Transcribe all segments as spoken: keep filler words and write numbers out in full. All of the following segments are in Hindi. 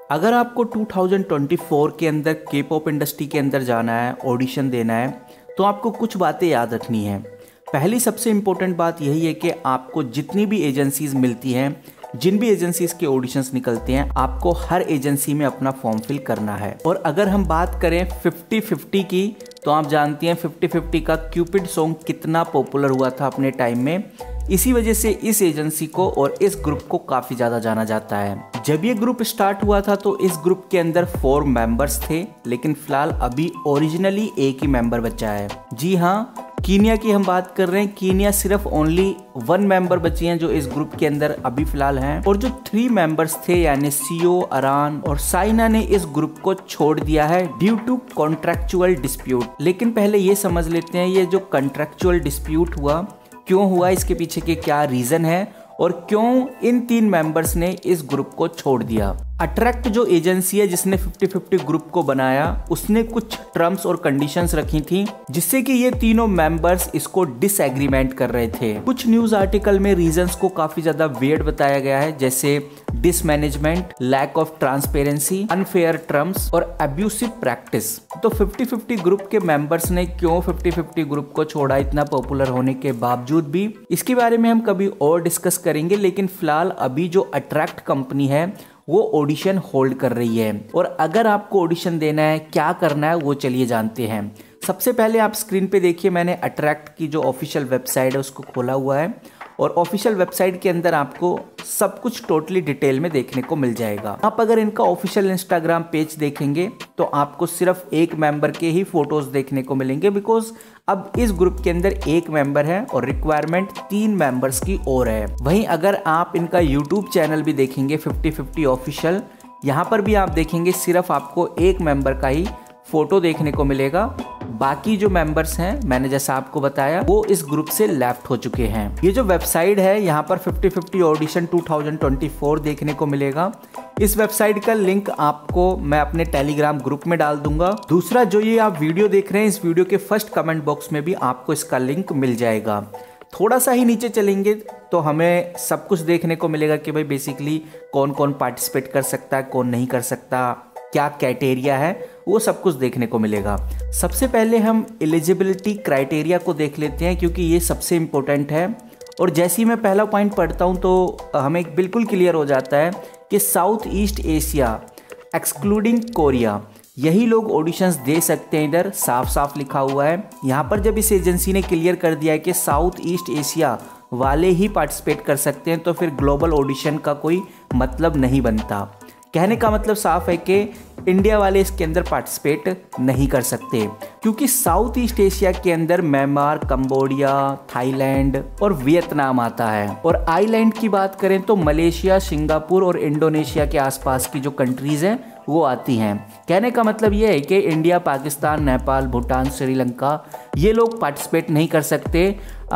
अगर आपको दो हज़ार चौबीस के अंदर के पॉप इंडस्ट्री के अंदर जाना है, ऑडिशन देना है, तो आपको कुछ बातें याद रखनी है। पहली सबसे इम्पोर्टेंट बात यही है कि आपको जितनी भी एजेंसीज मिलती हैं, जिन भी एजेंसीज के ऑडिशंस निकलते हैं, आपको हर एजेंसी में अपना फॉर्म फिल करना है। और अगर हम बात करें फिफ्टी फिफ्टी की, तो आप जानती हैं फिफ्टी फिफ्टी का क्यूपिड सॉन्ग कितना पॉपुलर हुआ था अपने टाइम में। इसी वजह से इस एजेंसी को और इस ग्रुप को काफ़ी ज़्यादा जाना जाता है। जब ये ग्रुप स्टार्ट हुआ था तो इस ग्रुप के अंदर फोर मेंबर्स थे, लेकिन फिलहाल अभी ओरिजिनली एक ही मेंबर बचा है। जी हाँ, कीनिया की हम बात कर रहे हैं। कीनिया सिर्फ ओनली वन मेंबर बची हैं जो इस ग्रुप के अंदर अभी फिलहाल हैं। और जो थ्री मेंबर्स थे यानी सीओ, अरान और साइना ने इस ग्रुप को छोड़ दिया है ड्यू टू कॉन्ट्रैक्चुअल डिस्प्यूट। लेकिन पहले ये समझ लेते हैं ये जो कॉन्ट्रैक्चुअल डिस्प्यूट हुआ क्यों हुआ, इसके पीछे के क्या रीजन है और क्यों इन तीन मेंबर्स ने इस ग्रुप को छोड़ दिया। अट्रैक्ट जो एजेंसी है जिसने फिफ्टी फिफ्टी ग्रुप को बनाया, उसने कुछ टर्म्स और कंडीशंस रखी थी जिससे कि ये तीनों मेंबर्स इसको डिसएग्रीमेंट कर रहे थे। कुछ न्यूज आर्टिकल में रीजंस को काफी ज्यादा वियर्ड बताया गया है, जैसे dismanagement, lack of transparency, unfair terms और अब्यूसिव प्रैक्टिस। तो फिफ्टी फिफ्टी ग्रुप के मेंबर्स ने क्यों फिफ्टी फिफ्टी ग्रुप को छोड़ा इतना पॉपुलर होने के बावजूद भी, इसके बारे में हम कभी और डिस्कस करेंगे। लेकिन फिलहाल अभी जो अट्रैक्ट कंपनी है वो ऑडिशन होल्ड कर रही है। और अगर आपको ऑडिशन देना है, क्या करना है, वो चलिए जानते हैं। सबसे पहले आप स्क्रीन पे देखिए, मैंने अट्रैक्ट की जो ऑफिशियल वेबसाइट है उसको खोला हुआ है और ऑफिशियल वेबसाइट के अंदर आपको सब कुछ टोटली डिटेल में देखने को मिल जाएगा। आप अगर इनका ऑफिशियल इंस्टाग्राम पेज देखेंगे तो आपको सिर्फ एक मेंबर के ही फोटोज देखने को मिलेंगे, बिकॉज अब इस ग्रुप के अंदर एक मेंबर है और रिक्वायरमेंट तीन मेंबर्स की और है। वहीं अगर आप इनका यूट्यूब चैनल भी देखेंगे फिफ्टी फिफ्टी ऑफिशियल, यहाँ पर भी आप देखेंगे सिर्फ आपको एक मेंबर का ही फोटो देखने को मिलेगा। बाकी जो मेंबर्स हैं, मैंने जैसा आपको बताया, वो इस ग्रुप से लेफ्ट हो चुके हैं। ये जो वेबसाइट है, यहाँ पर फिफ्टी फिफ्टी ऑडिशन दो हज़ार चौबीस देखने को मिलेगा। इस वेबसाइट का लिंक आपको मैं अपने टेलीग्राम ग्रुप में डाल दूंगा। दूसरा, जो ये आप वीडियो देख रहे हैं, इस वीडियो के फर्स्ट कमेंट बॉक्स में भी आपको इसका लिंक मिल जाएगा। थोड़ा सा ही नीचे चलेंगे तो हमें सब कुछ देखने को मिलेगा कि भाई बेसिकली कौन कौन पार्टिसिपेट कर सकता है, कौन नहीं कर सकता, क्या क्राइटेरिया है, वो सब कुछ देखने को मिलेगा। सबसे पहले हम एलिजिबिलिटी क्राइटेरिया को देख लेते हैं, क्योंकि ये सबसे इम्पोर्टेंट है। और जैसे ही मैं पहला पॉइंट पढ़ता हूँ तो हमें बिल्कुल क्लियर हो जाता है कि south east Asia excluding Korea, यही लोग ऑडिशंस दे सकते हैं। इधर साफ साफ लिखा हुआ है। यहाँ पर जब इस एजेंसी ने क्लियर कर दिया है कि साउथ ईस्ट एशिया वाले ही पार्टिसिपेट कर सकते हैं, तो फिर ग्लोबल ऑडिशन का कोई मतलब नहीं बनता। कहने का मतलब साफ है कि इंडिया वाले इसके अंदर पार्टिसिपेट नहीं कर सकते, क्योंकि साउथ ईस्ट एशिया के अंदर म्यांमार, कंबोडिया, थाईलैंड और वियतनाम आता है। और आइलैंड की बात करें तो मलेशिया, सिंगापुर और इंडोनेशिया के आसपास की जो कंट्रीज हैं वो आती हैं। कहने का मतलब ये है कि इंडिया, पाकिस्तान, नेपाल, भूटान, श्रीलंका, ये लोग पार्टिसिपेट नहीं कर सकते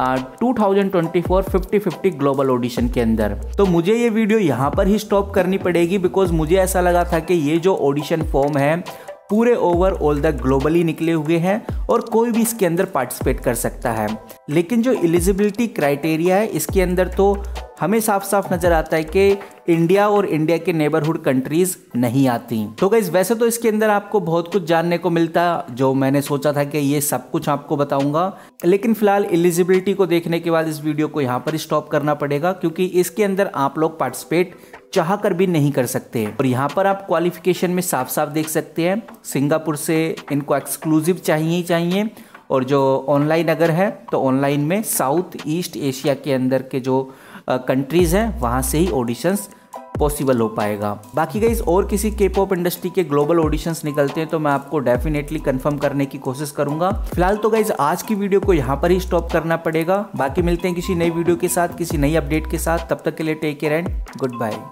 two thousand twenty four fifty fifty global audition के अंदर। तो मुझे ये वीडियो यहाँ पर ही स्टॉप करनी पड़ेगी, बिकॉज मुझे ऐसा लगा था कि ये जो ऑडिशन फॉर्म है पूरे ओवरऑल द ग्लोबली निकले हुए हैं और कोई भी इसके अंदर पार्टिसिपेट कर सकता है। लेकिन जो एलिजिबिलिटी क्राइटेरिया है, इसके अंदर तो हमें साफ साफ नजर आता है कि इंडिया और इंडिया के नेबरहुड कंट्रीज नहीं आती। तो गाइस, वैसे तो इसके अंदर आपको बहुत कुछ जानने को मिलता, जो मैंने सोचा था कि ये सब कुछ आपको बताऊंगा, लेकिन फिलहाल एलिजिबिलिटी को देखने के बाद इस वीडियो को यहाँ पर स्टॉप करना पड़ेगा, क्योंकि इसके अंदर आप लोग पार्टिसिपेट चाह कर भी नहीं कर सकते। और यहाँ पर आप क्वालिफिकेशन में साफ साफ देख सकते हैं, सिंगापुर से इनको एक्सक्लूसिव चाहिए ही चाहिए। और जो ऑनलाइन अगर है तो ऑनलाइन में साउथ ईस्ट एशिया के अंदर के जो कंट्रीज हैं वहाँ से ही ऑडिशंस पॉसिबल हो पाएगा। बाकी गाइस, और किसी के पॉप इंडस्ट्री के ग्लोबल ऑडिशंस निकलते हैं तो मैं आपको डेफिनेटली कंफर्म करने की कोशिश करूंगा। फिलहाल तो गाइस, आज की वीडियो को यहाँ पर ही स्टॉप करना पड़ेगा। बाकी मिलते हैं किसी नई वीडियो के साथ, किसी नई अपडेट के साथ। तब तक के लिए take care and good bye.